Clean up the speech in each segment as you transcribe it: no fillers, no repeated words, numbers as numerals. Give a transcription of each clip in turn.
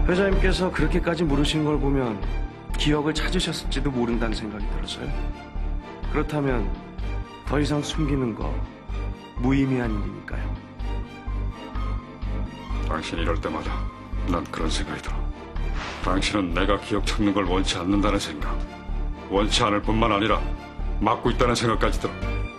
회장님께서 그렇게까지 물으신 걸 보면 기억을 찾으셨을지도 모른다는 생각이 들어서요. 그렇다면 더 이상 숨기는 거 무의미한 일이니까요. 당신이 이럴 때마다 난 그런 생각이 들어. 당신은 내가 기억 찾는 걸 원치 않는다는 생각, 원치 않을 뿐만 아니라 막고 있다는 생각까지 들어.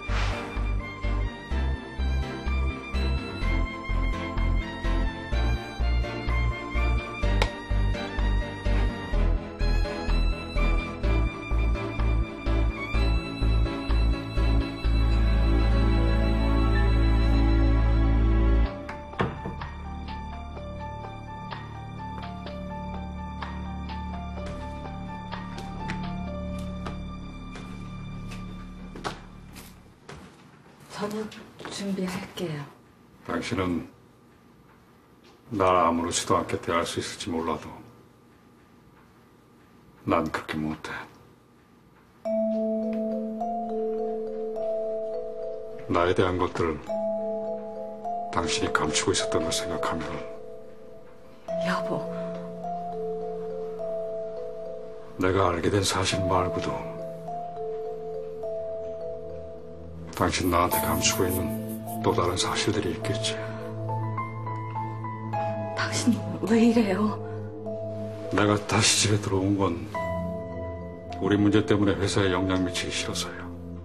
저녁 준비할게요. 당신은 날 아무렇지도 않게 대할 수 있을지 몰라도 난 그렇게 못해. 나에 대한 것들을 당신이 감추고 있었던 걸 생각하면 여보. 내가 알게 된 사실 말고도 당신 나한테 감추고 있는 또 다른 사실들이 있겠지. 당신 왜 이래요? 내가 다시 집에 들어온 건 우리 문제 때문에 회사에 영향 미치기 싫어서요.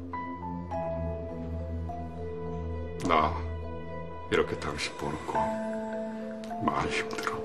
나 이렇게 당신 보는 거 많이 힘들어.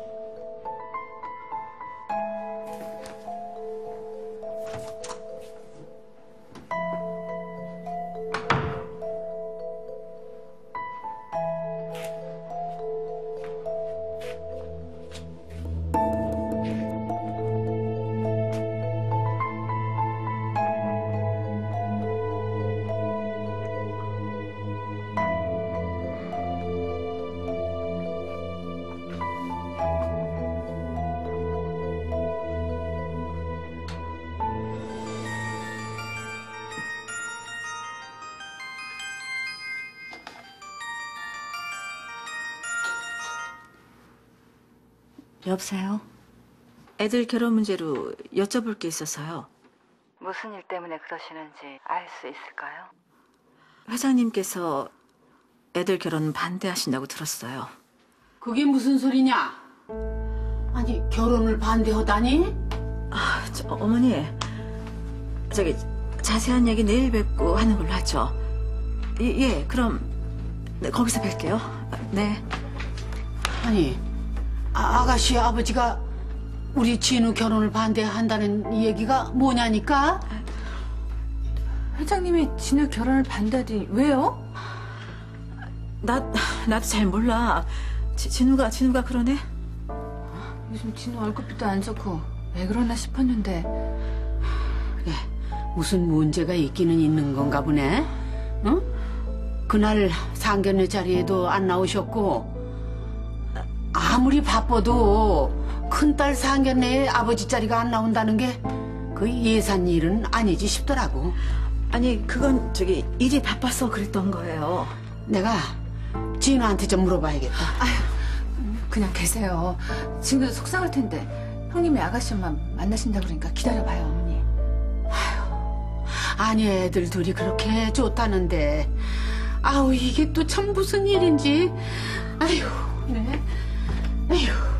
여보세요? 애들 결혼 문제로 여쭤볼 게 있어서요. 무슨 일 때문에 그러시는지 알 수 있을까요? 회장님께서 애들 결혼 반대하신다고 들었어요. 그게 무슨 소리냐? 아니, 결혼을 반대하다니? 어머니, 저기 자세한 얘기 내일 뵙고 하는 걸로 하죠. 예, 그럼 네, 거기서 뵐게요. 네. 아니, 아가씨 아버지가 우리 진우 결혼을 반대한다는 얘기가 뭐냐니까? 회장님이 진우 결혼을 반대하더니 왜요? 나도 잘 몰라. 진우가 그러네? 요즘 진우 얼굴빛도 안 좋고 왜 그러나 싶었는데. 그래, 무슨 문제가 있기는 있는 건가 보네. 응? 그날 상견례 자리에도 안 나오셨고, 아무리 바빠도 큰딸 상견례에 아버지 자리가 안 나온다는 게 그 예산 일은 아니지 싶더라고. 아니, 그건 저기 일이 바빠서 그랬던 거예요. 내가 진우한테 좀 물어봐야겠다. 그냥 계세요. 지금도 속상할 텐데. 형님이 아가씨 엄마 만나신다고 그러니까 기다려봐요, 어머니. 아니, 애들 둘이 그렇게 좋다는데, 아우, 이게 또 참 무슨 일인지. 아휴, 네. 아휴.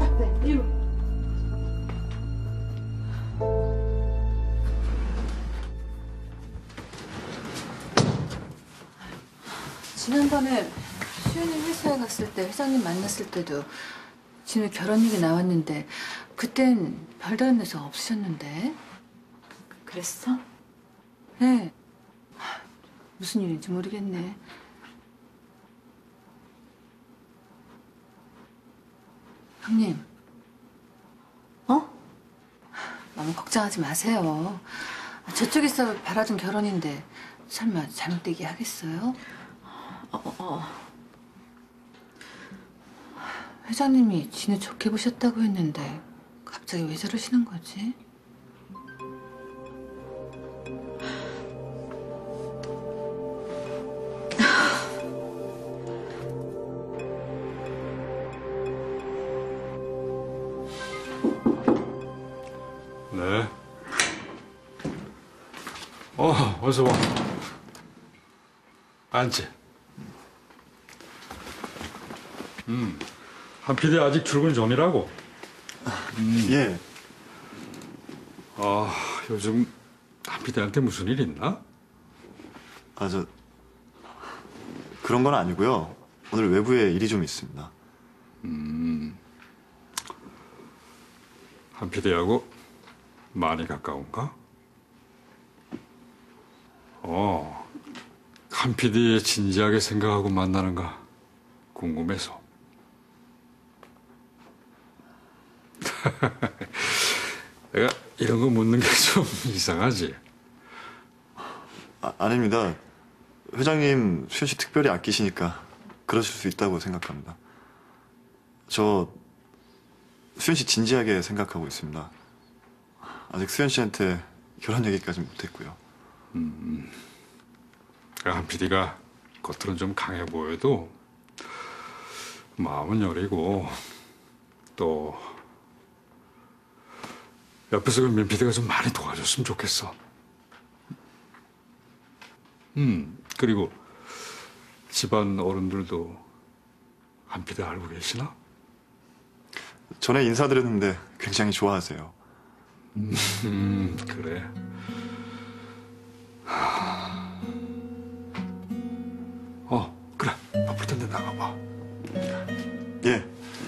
지난번에 수연이 회사에 갔을 때 회장님 만났을 때도 진우 결혼 얘기 나왔는데 그땐 별다른 녀석 없으셨는데. 그랬어? 네. 무슨 일인지 모르겠네. 형님. 너무 걱정하지 마세요. 저쪽에서 바라던 결혼인데 설마 잘못되게 하겠어요? 회장님이 진우 좋게 보셨다고 했는데 갑자기 왜 저러시는 거지? 네. 어서 와. 앉지. 한 PD 아직 출근 전이라고? 예. 요즘 한 PD한테 무슨 일 있나? 그런 건 아니고요. 오늘 외부에 일이 좀 있습니다. 한 PD하고 많이 가까운가? 한 PD 진지하게 생각하고 만나는가 궁금해서. 내가 이런 거 묻는 게 좀 이상하지? 아닙니다. 회장님 수현 씨 특별히 아끼시니까 그러실 수 있다고 생각합니다. 저 수현 씨 진지하게 생각하고 있습니다. 아직 수현 씨한테 결혼 얘기까지 못했고요. 한 PD가 겉으로는 좀 강해 보여도 마음은 여리고 또 옆에서 민 PD가 좀 많이 도와줬으면 좋겠어. 그리고 집안 어른들도 한 PD 알고 계시나? 전에 인사드렸는데 굉장히 좋아하세요. 그래. 그래. 바쁠 텐데 나가봐. 예.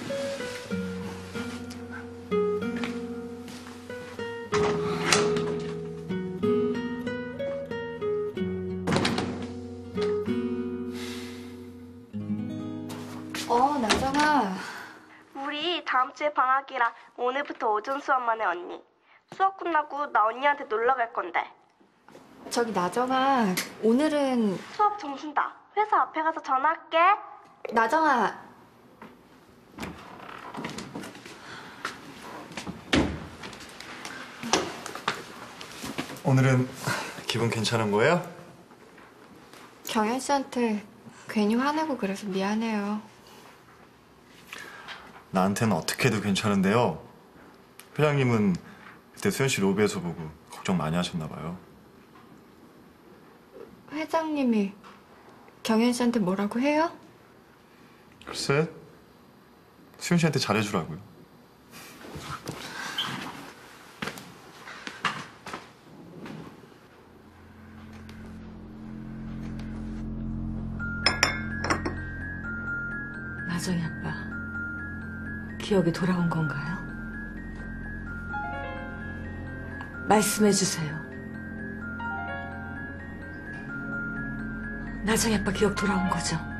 나정아. 우리 다음 주에 방학이라 오늘부터 오전 수업만 해, 언니. 수업 끝나고 나 언니한테 놀러 갈 건데. 저기 나정아, 오늘은 수업 정신다. 회사 앞에 가서 전화할게. 나정아. 오늘은 기분 괜찮은 거예요? 경현 씨한테 괜히 화내고 그래서 미안해요. 나한테는 어떻게 해도 괜찮은데요. 회장님은 그때 수현 씨 로비에서 보고 걱정 많이 하셨나 봐요. 회장님이 경현 씨한테 뭐라고 해요? 글쎄, 수현 씨한테 잘해주라고요. 나정이 아빠, 기억이 돌아온 건가요? 말씀해 주세요. 나정이 아빠 기억 돌아온 거죠?